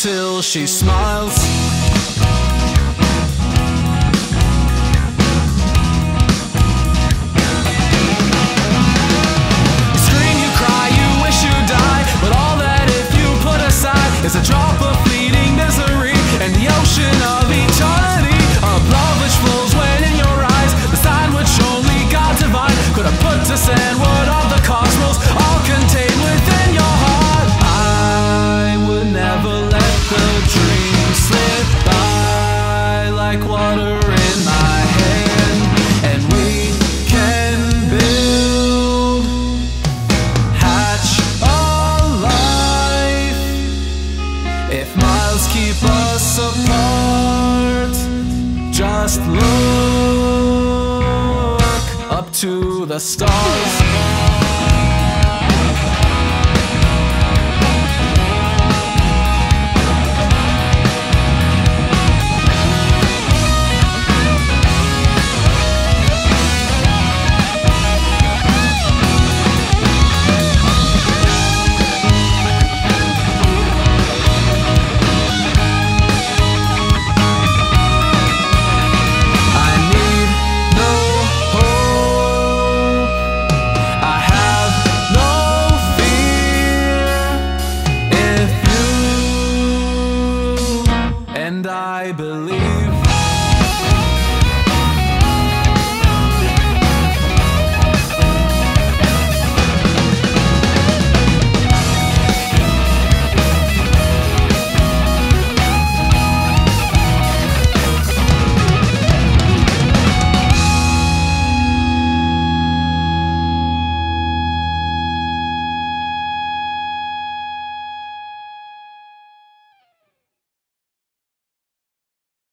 till she smiles. You scream, you cry, you wish you die, but all that if you put aside is a drop of fleeting misery in the ocean of eternity, of love which flows when in your eyes, the sign which only God divine could have put to sand. What of the cosmos all contained within your heart? I would never let the dream slip by like water in my hand, and we can build, hatch a life if miles keep us apart. Just look up to the stars.